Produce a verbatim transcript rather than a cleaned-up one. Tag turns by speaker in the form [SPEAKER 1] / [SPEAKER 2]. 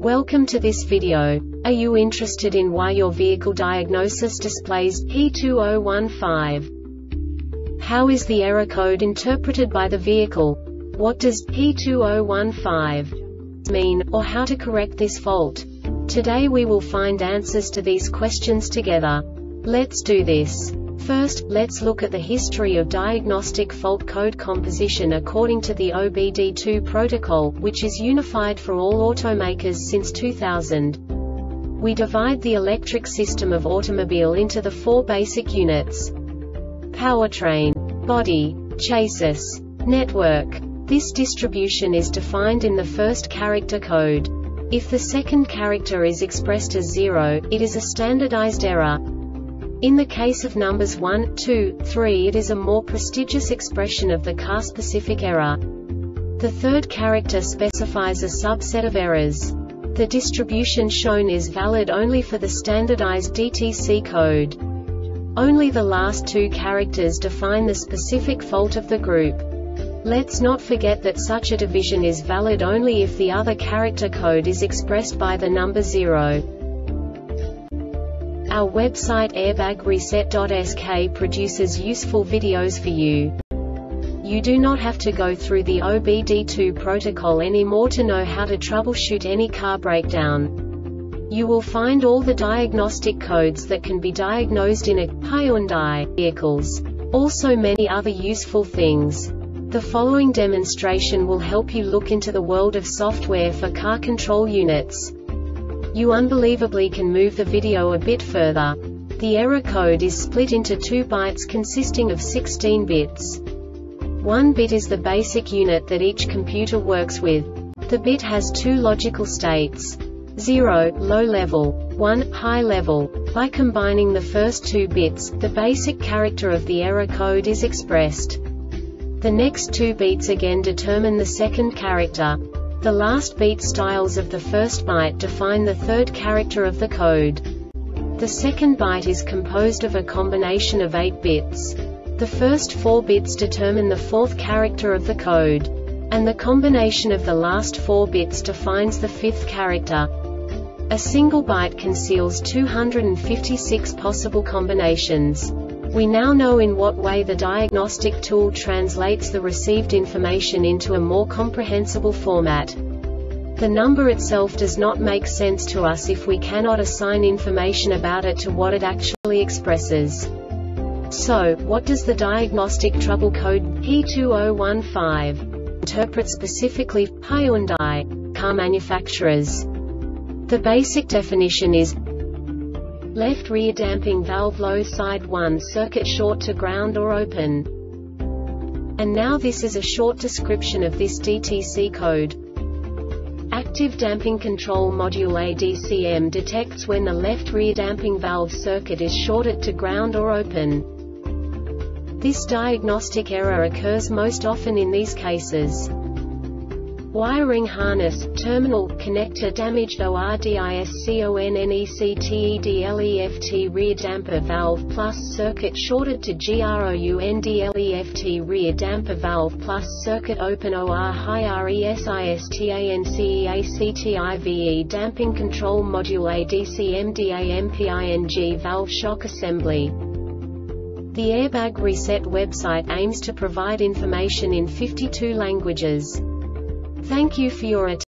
[SPEAKER 1] Welcome to this video. Are you interested in why your vehicle diagnosis displays P two zero one five? How is the error code interpreted by the vehicle? What does P two zero one five mean, or how to correct this fault? Today we will find answers to these questions together. Let's do this. First, let's look at the history of diagnostic fault code composition according to the O B D two protocol, which is unified for all automakers since two thousand. We divide the electric system of automobile into the four basic units: powertrain, body, chassis, network. This distribution is defined in the first character code. If the second character is expressed as zero, it is a standardized error. In the case of numbers one, two, three, it is a more prestigious expression of the car-specific error. The third character specifies a subset of errors. The distribution shown is valid only for the standardized D T C code. Only the last two characters define the specific fault of the group. Let's not forget that such a division is valid only if the other character code is expressed by the number zero. Our website airbag reset dot S K produces useful videos for you. You do not have to go through the O B D two protocol anymore to know how to troubleshoot any car breakdown. You will find all the diagnostic codes that can be diagnosed in a Hyundai vehicles. Also many other useful things. The following demonstration will help you look into the world of software for car control units. You unbelievably can move the video a bit further. The error code is split into two bytes consisting of sixteen bits. One bit is the basic unit that each computer works with. The bit has two logical states: zero, low level, one, high level. By combining the first two bits, the basic character of the error code is expressed. The next two beats again determine the second character. The last beat styles of the first byte define the third character of the code. The second byte is composed of a combination of eight bits. The first four bits determine the fourth character of the code. And the combination of the last four bits defines the fifth character. A single byte conceals two hundred fifty-six possible combinations. We now know in what way the diagnostic tool translates the received information into a more comprehensible format. The number itself does not make sense to us if we cannot assign information about it to what it actually expresses. So, what does the diagnostic trouble code P two zero one five interpret specifically for Hyundai car manufacturers? The basic definition is: left rear damping valve low side one circuit short to ground or open. And now this is a short description of this D T C code. Active damping control module A D C M detects when the left rear damping valve circuit is shorted to ground or open. This diagnostic error occurs most often in these cases: wiring harness, terminal, connector damaged ORDISCONNECTEDLEFT rear damper valve plus circuit shorted to GROUNDLEFT rear damper valve plus circuit open OR high RESISTANCEACTIVE damping control module A D C M DAMPING valve shock assembly. The Airbag Reset website aims to provide information in fifty-two languages. Thank you for your attention.